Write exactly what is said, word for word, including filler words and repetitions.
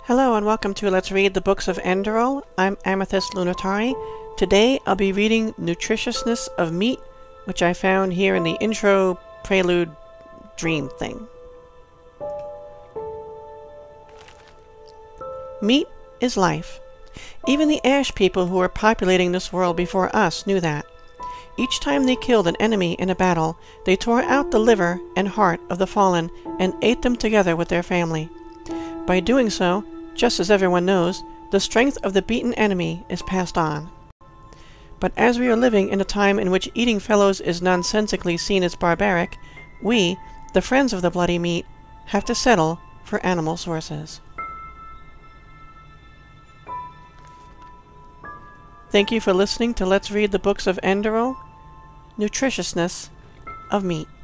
Hello and welcome to Let's Read the Books of Enderal. I'm Amethyst Lunatari. Today I'll be reading Nutritiousness of Meat, which I found here in the intro prelude dream thing. Meat is life. Even the Ash people who were populating this world before us knew that. Each time they killed an enemy in a battle, they tore out the liver and heart of the fallen and ate them together with their family. By doing so, just as everyone knows, the strength of the beaten enemy is passed on. But as we are living in a time in which eating fellows is nonsensically seen as barbaric, we, the friends of the bloody meat, have to settle for animal sources. Thank you for listening to Let's Read the Books of Enderal, Nutritiousness of Meat.